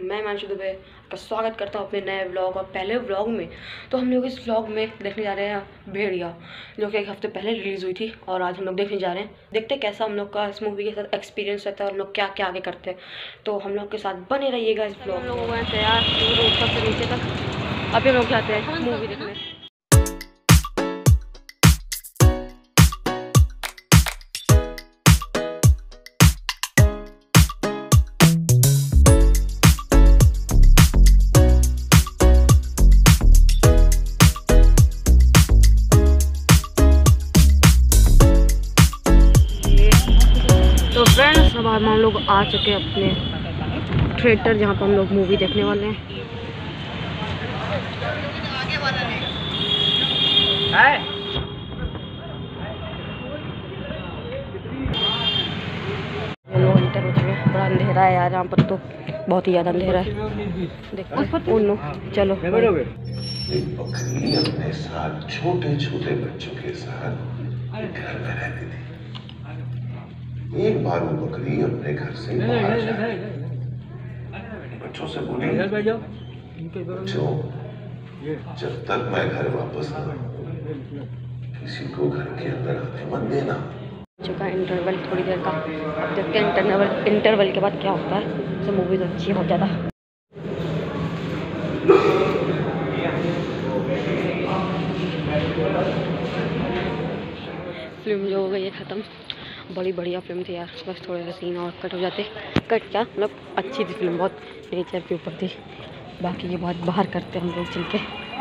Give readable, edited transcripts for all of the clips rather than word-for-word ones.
मैं हिमांशु दुबे का स्वागत करता हूँ अपने नए व्लॉग और पहले व्लॉग में। तो हम लोग इस व्लॉग में देखने जा रहे हैं भेड़िया, जो कि एक हफ्ते पहले रिलीज़ हुई थी और आज हम लोग देखने जा रहे हैं। देखते हैं कैसा हम लोग का इस मूवी के साथ एक्सपीरियंस रहता है और हम लोग क्या क्या आगे करते हैं। तो हम लोग के साथ बने रहिएगा इस व्लॉग। हम लोग हो गए तैयार ऊपर से नीचे तक, अभी हम लोग जाते हैं मूवी देखने। तो फ्रेंड्स, अब हम लोग आ चुके हैं अपने थिएटर जहाँ पर हम लोग मूवी देखने वाले हैं। हम लोग इंटर हो चुके हैं। बड़ा अंधेरा है यार यहाँ पर, तो बहुत ही ज़्यादा अंधेरा है। देखते उन चलो। एक बकरी अपने साथ छोटे छोटे बच्चों के साथ घर में रहती थी। एक बार वो बकरी अपने घर से बाहर जाती, बच्चों से बोली, बच्चों, जब तक मैं घर वापस न आऊं, किसी को घर के अंदर आने मत देना। चुका इंटरवल थोड़ी देर का, अब देखते हैं इंटरवल के बाद क्या होता है। तो मूवी तो अच्छी हो ज़्यादा। फिल्म जो हो गई है ख़त्म। बड़ी बढ़िया फिल्म थी यार, बस थोड़े से सीन और कट हो जाते। कट क्या, मतलब अच्छी थी फिल्म, बहुत नेचर के ऊपर थी। बाकी ये बात बाहर करते हम लोग चल के।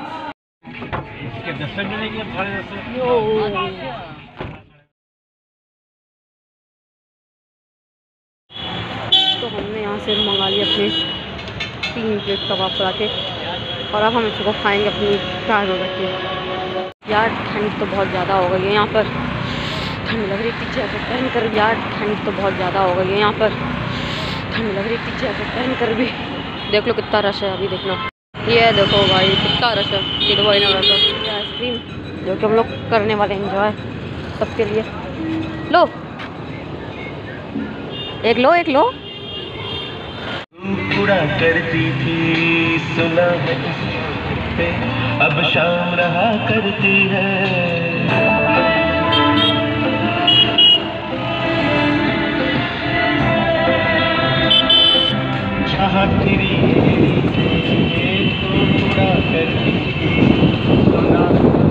तो हमने यहाँ से मंगा लिया अपने 3 प्लेट कबाब पराठे और अब हम इसको खाएंगे अपनी कार में बैठ के। यार ठंड तो बहुत ज़्यादा हो गई है यहाँ पर, ठंड लग रही है। जैकेट पहन कर यार, ठंड तो बहुत ज़्यादा हो गई है यहाँ पर, ठंड लग रही है। जैकेट पहन कर भी देख लो कितना रश है। अभी देखना, ये देखो भाई कितना रश है। ये तो वही ना रहा आइसक्रीम जो कि हम लोग करने वाले एंजॉय सबके लिए। लो एक लो। पूरा करती थी सुना है पे, अब शाम रहा करती है। जहाँ तेरी पूरा करती थी सुना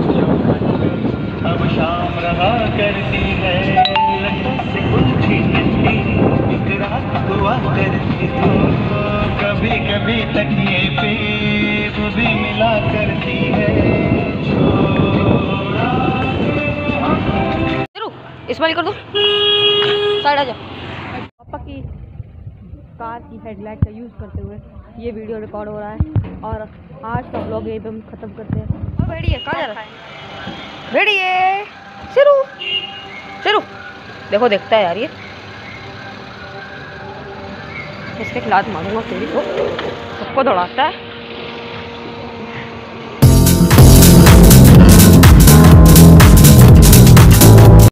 अब शाम रहा करती है। से उलझी एक रात हुआ करती तो कभी कभी तकिए पे वो भी मिला करती है। इस्माइल कर दो, साइड आ जाओ। पापा की कार की हेडलाइट का यूज़ करते हुए ये वीडियो रिकॉर्ड हो रहा है और आज का व्लॉग यही पे हम ख़त्म करते हैं। और भेड़िए कहाँ जा रहा है? भेड़िए सिरू देखो, देखता है यार ये, इसके खिलाफ मारूंगा तेरी को, सबको दौड़ाता है।